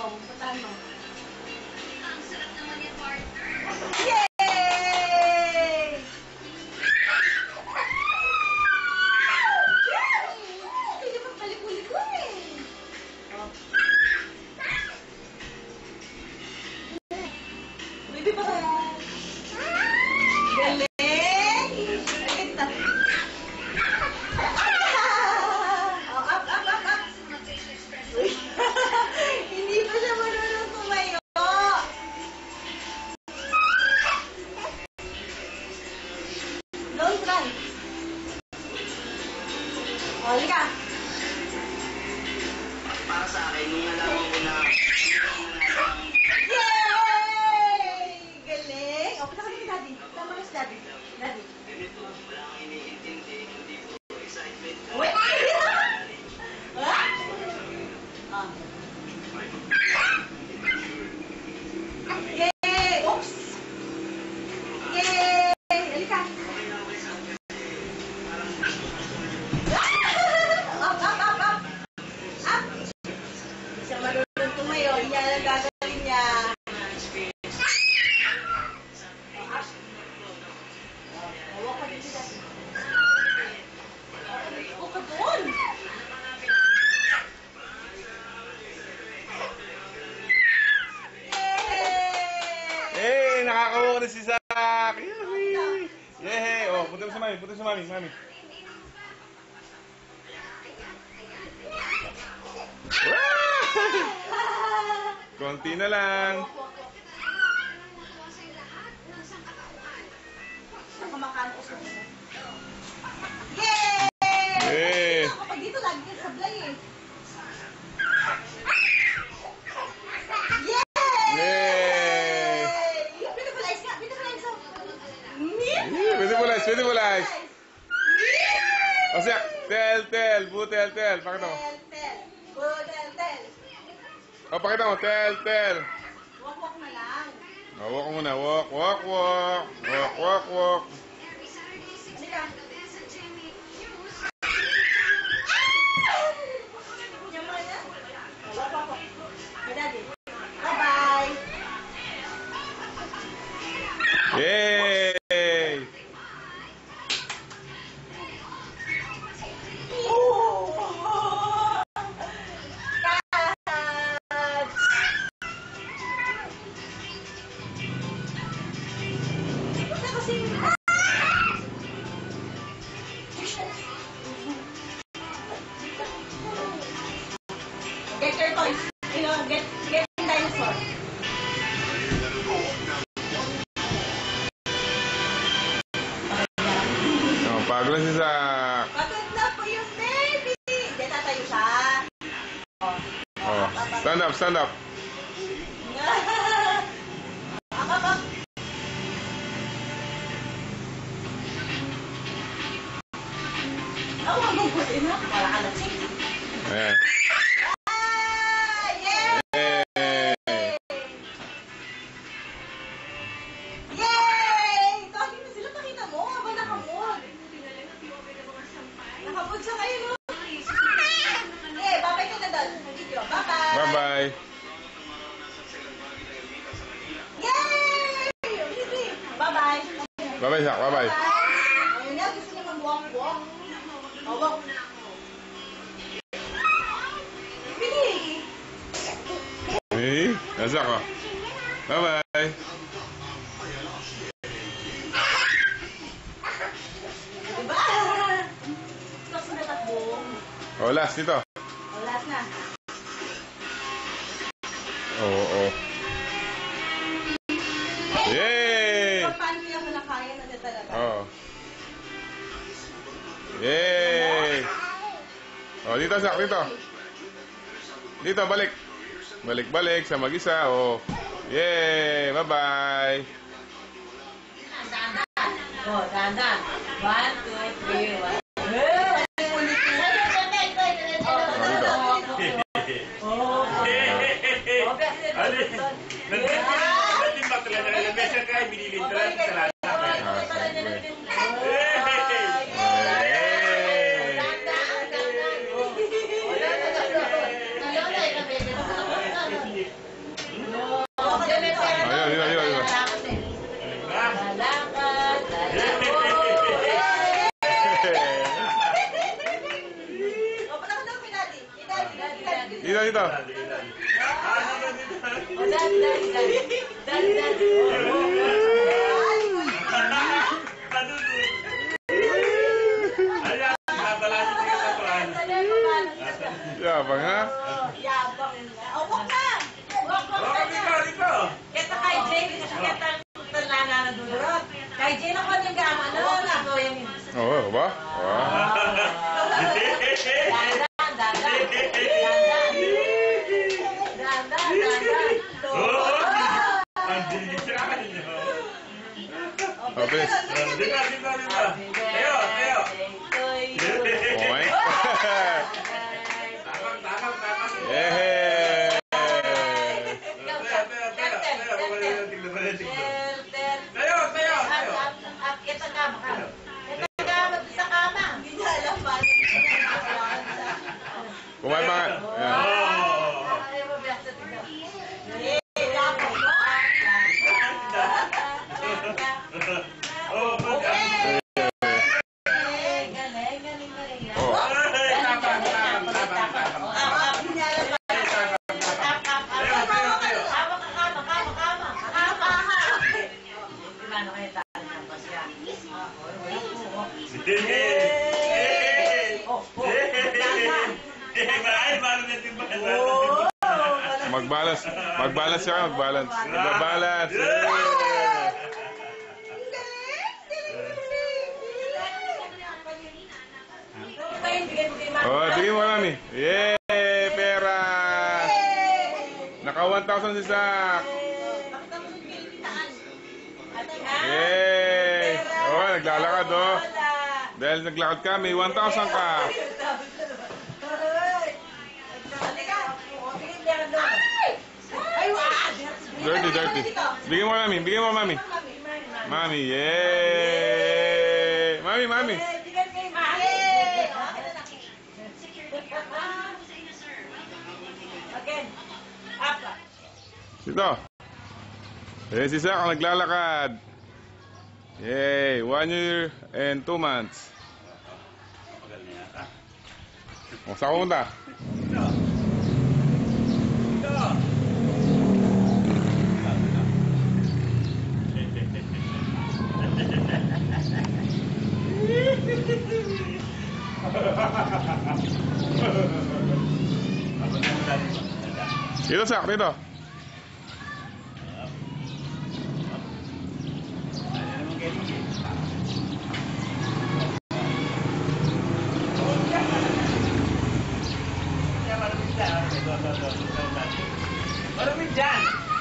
Oh, patahan mo. Ang sarap naman yung partner. Yay! Hindi pa paliko-liko eh. Oh. Baby pa ba? Galing! Kita. Oh, up. Hindi pa siya marunong tumayo. Don't run. O, halika. Para sa akin, nung nalaman ko na Yay! Galing! O, punta kami kay Daddy. Tama na si Daddy. Daddy. ganito, wala kang iniintindi, hindi po excitement. Wait! Ah? Ah. Yay! Oops! Yay! Halika. Up! Up! Hindi siya marunong tumayo. Iyan ang gagawin niya. Hawak ka dito, Daddy. Huwag ka doon. Yay! Hey, nakakawa na si Zach! Yay! Yay! Oh, punta mo sa mami, mami. Konti na lang. Kumakain ko sa mga. Yay! Yay! Kapag dito, lagi ka sablay eh. Yay! Yay! Beautiful nga. Beautiful eyes. O siya, tell. Pakita mo. Tel. O, pakita mo, tell. Walk na lang. O, walk muna, walk. Halika. Yaman na. Walk. Hey, Daddy. Bye-bye. Yay! Get your toys. Get dinosaur. O, pagod na si Zach. Pagod na po yung baby. Hindi, tatayo siya. O, stand up. Up. Oh, wag mong putin na. Wala ka na ching. Ayan. Yeah! Yay! Yay! Talking na sila, pakita mo. Habang nakamod. Nakamod siya kayo, no? Eh, babay ka na doon. Video. Bye-bye. Bye-bye. Yay! Easy. Bye-bye. Bye-bye, Zach. Bye-bye. Ayun na, gusto niya mag-walk. Oh, walk. Bili. Hey, Zach, o. Bye-bye. Diba? Tapos na takbo. O, last dito. Oh, last na. Oo. Yay! Paano niya ko na kaya na niya talaga? Oo. Yay! O, dito, Zach, dito. Dito, balik. Balik sa mag-isa. O. Yay! Bye-bye. Oh, dandan. 1, 2, 3, 1. Nandun ba talaga na lamesa ka, binilin talaga sa lahat. Ayan, tatalasin ka sa tuwan. Yabang ha? Yabang nga. O, wag ka. Wag ka. Oh, dito. Ito kay Jay, kasi kita talana na dulurot. Kay Jay na ko yung gama. Ano na ko yung... Oo, ba? Wow. Mabilis. Tayo. Okay. Yehey! Kumain pa nga. Ayan. Magbalance. Magbalance siya, magbalance. Magbalance. Oh, bigyan mo kami. Yay! Pera! Naka 1,000 si Zach. Yay! Oh, naglalakad oh. Dahil naglakad ka, may 1,000 ka. Dirty. Bigyan mo mami, bigyan mo mami. Mami, yay! Mami. Dito. Eh, si Zach ang naglalakad. Yay! 1 year and 2 months. O, saan ka punta? Dito, Zach, dito. Malamig dyan.